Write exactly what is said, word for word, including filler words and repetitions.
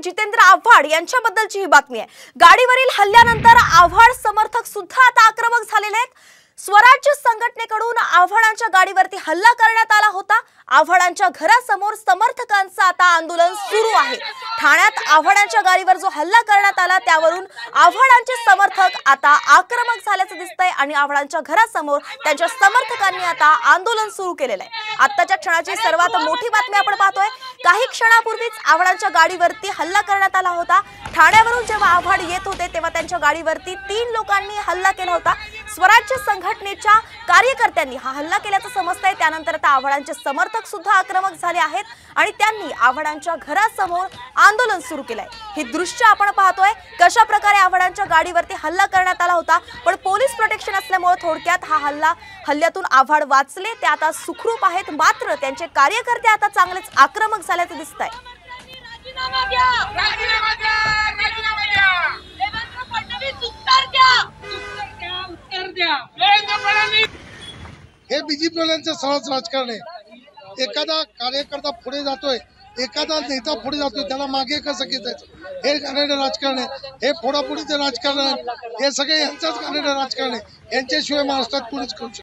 जितेंद्र आव्हाड यांच्याबद्दलची ही बातमी आहे। गाडीवरील हल्ल्यानंतर आव्हाड समर्थक सुद्धा आता आक्रमक झालेले आहेत। स्वराज्य संघटनेकडून आव्हाडांच्या गाडीवरती हल्ला करण्यात आला होता। आव्हाडांच्या घरासमोर समर्थकांचं आता आंदोलन सुरू आहे। ठाण्यात आव्हाडांच्या गाडीवर जो हल्ला करण्यात आला त्यावरून आव्हाडांचे समर्थक आता आक्रमक झाल्याचं दिसतंय आणि आव्हाडांच्या घरासमोर त्यांच्या समर्थकांनी आता आंदोलन सुरू केलेलं आहे। आत्ताच्या क्षणाची सर्वात मोठी बातमी आपण पाहतोय। काही क्षणापूर्वीच आव्हाडांच्या गाडीवरती हल्ला करण्यात आला होता। ठाण्यावरून जेव्हा आव्हाड येत होते तेव्हा त्यांच्या गाडीवरती तीन लोकांनी हल्ला केला होता। स्वराज्य संघटनेच्या कार्यकर्त्यांनी हा हल्ला केल्याचं समजतंय। त्यानंतर आता आव्हाडांचे समर्थक सुद्धा आक्रमक झाले आहेत आणि त्यांनी आव्हाडांच्या घरासमोर आंदोलन सुरू केलंय। हे दृश्य आपण पाहतोय कशा प्रकारे आव्हाडांच्या गाडीवरती हल्ला करण्यात आला होता, पण पोलीस प्रोटेक्शन असल्यामुळे थोडक्यात हा हल्ला हल्ल्यातून आव्हाड वाचले। ते आता सुखरूप आहेत, मात्र त्यांचे कार्यकर्ते आता चांगलेच आक्रमक झाल्याचं दिसतंय। राजीनामा द्या, राजीनामा द्या, राजीनामा द्या। देवेंद्र फडणवीस उत्तर द्या, उत्तर द्या, उत्तर द्या। देवेंद्र फडणवीस हे बीजेपीवाल्यांचं सहज राजकारण आहे। एखादा कार्यकर्ता पुढे जातोय, एखादा नेता पुढे जातोय, त्याला मागे कसं घेतायचं, हे घाणेरडं राजकारण आहे। हे फोडाफोडीचं राजकारण आहे। हे सगळे यांचंच घाणेरडं राजकारण आहे। यांच्याशिवाय महाराष्ट्रात कोणीच करू शकत नाही।